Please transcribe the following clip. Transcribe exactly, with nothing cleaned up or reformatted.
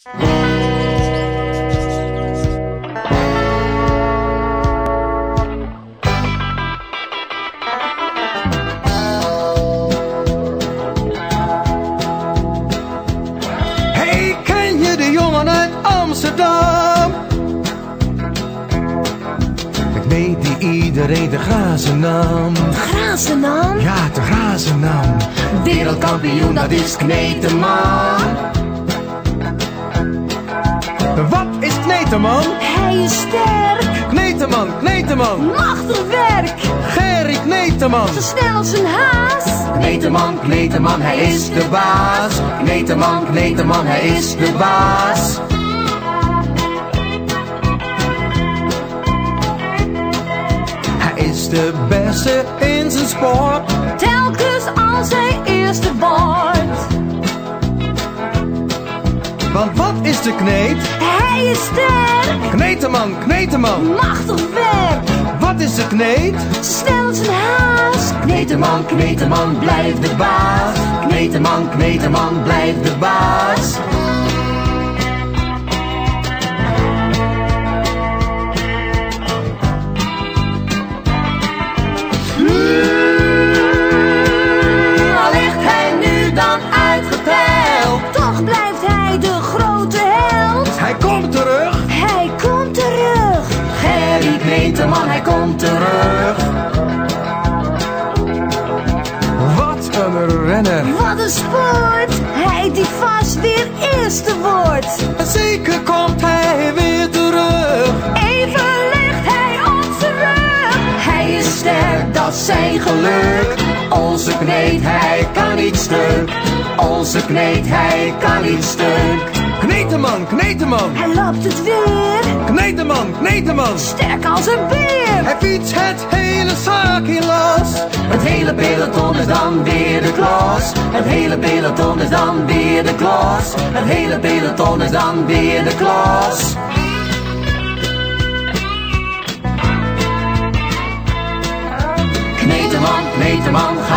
Hey, ken je de jongen uit Amsterdam? Ik weet die iedereen de grazen nam. Grazen nam? Ja, de grazen nam. Wereldkampioen, dat is Kneteman. Wat is Kneteman? Hij is sterk. Kneteman, Kneteman. Machtig werk. Gerry Kneteman. Zo snel als een haas. Kneteman, Kneteman, hij is de baas. Kneteman, Kneteman, hij is de baas. Hij is de beste in zijn sport. Telkens als hij eerste wordt. Want wat is de kneet? Hij is sterk. Kneteman, Kneteman. Machtig werk. Wat is de kneet? Snel als een haas. Kneteman, Kneteman, blijf de baas. Kneteman, Kneteman, blijf de baas. Al ligt hij nu dan uitgeteld, toch blijft hij de grote held. Hij komt terug. Hij komt terug. Gerry Kneteman, hij komt terug. Wat een renner. Wat een sport. Hij die vast weer eerste wordt. Zeker komt hij weer terug. Even ligt hij op zijn rug. Hij is sterk, dat is zijn geluk. Onze kneet, hij kan niet stuk. Onze kneet, hij kan niet stuk. Kneteman, Kneteman. Hij loopt het weer. Kneteman, Kneteman. Sterk als een beer. Hij fietst het hele zaakje los. Het hele peloton is dan weer de klos. Het hele peloton is dan weer de klos. Het hele peloton is dan weer de klos. Kneteman, Kneteman, ga